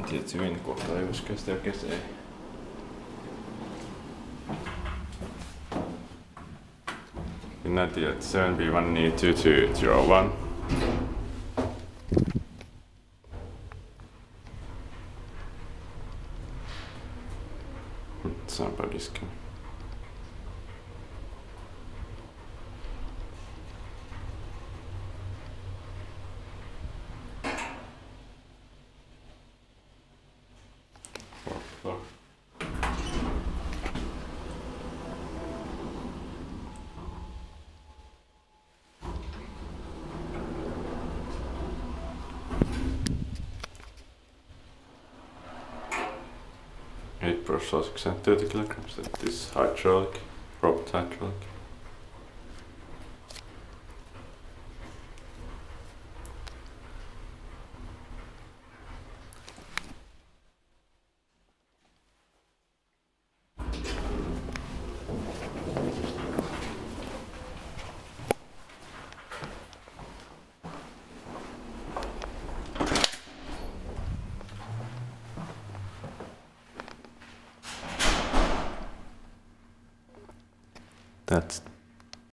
Tietysti hyvin kohta ei voisi kestää kesää. United 7B12201. Sample disk. Eight brush 30 kilograms. That is hydraulic, robot hydraulic. That's